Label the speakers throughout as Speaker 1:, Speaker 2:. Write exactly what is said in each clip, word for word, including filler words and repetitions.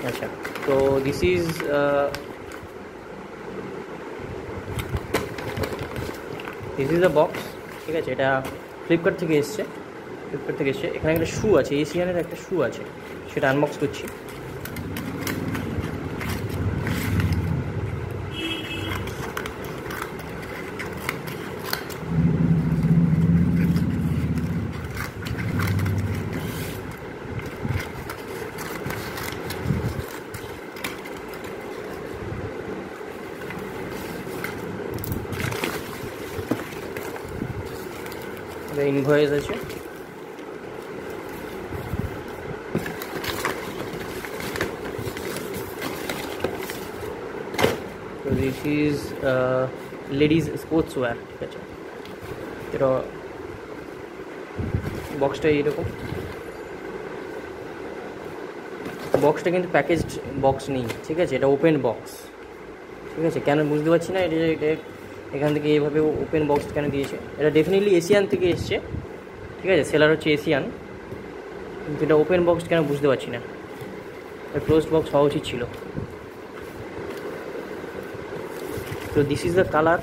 Speaker 1: আচ্ছা, তো this is this is the box. ঠিক আছে, এটা ফ্লিপকার্ট থেকে এসছে ফ্লিপকার্ট থেকে এসছে এখানে একটা শু আছে, এশিয়ানের একটা শু আছে, সেটা আনবক্স করছি। ইনভয়েস আছে, তো this is ladies sports wear. ঠিক আছে, এটা বক্সটা এইরকম, বক্সটা কিন্তু প্যাকেজড বক্স নেই। ঠিক আছে, এটা ওপেন বক্স। ঠিক আছে, কেন বুঝতে পারছি না এটা এটা এখান থেকে এইভাবে ওপেন বক্স কেন দিয়েছে। এটা ডেফিনেটলি এশিয়ান থেকে এসছে। ঠিক আছে, সেলার হচ্ছে এশিয়ান, কিন্তু এটা ওপেন বক্স কেন বুঝতে পারছি না। ক্লোজড বক্স হওয়া উচিত ছিল। তো this is the colour.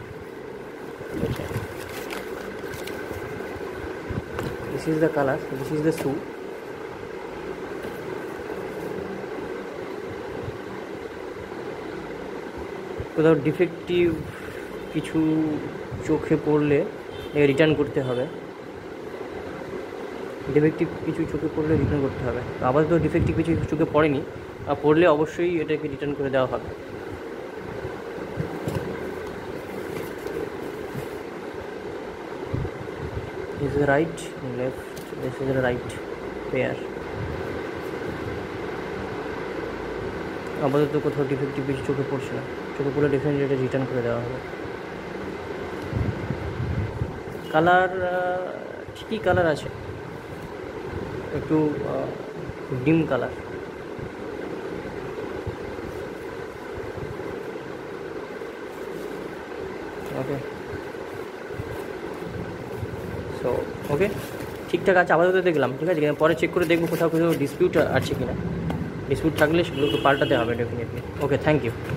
Speaker 1: This is the colour, this is the shoe. কোথাও ডিফেক্টিভ কিছু চোখে পড়লে রিটার্ন করতে হবে। ডিফেক্টিভ কিছু চোখে পড়লে রিটার্ন করতে হবে। আপাতত ডিফেক্টিভ কিছু চোখে পড়েনি, আর পড়লে অবশ্যই এটাকে রিটার্ন করে দেওয়া হবে। This is right, left, this is right pair. আপাতত কোথাও ডিফেক্টিভ কিছু চোখে পড়ছে না, চোখে পড়লে ডেফিনেটলি এটা রিটার্ন করে দেওয়া হবে। কালার ঠিকই কালার আছে, একটু ডিম কালার। ওকে, সো ওকে ঠিকঠাক আছে আপাতত দেখলাম। ঠিক আছে, পরে চেক করে দেখবো কোথাও কোথাও ডিসপিউট আছে কিনা। ডিসপিউট থাকলে সেগুলো একটু পাল্টাতে হবে ডেফিনেটলি। Okay, thank you.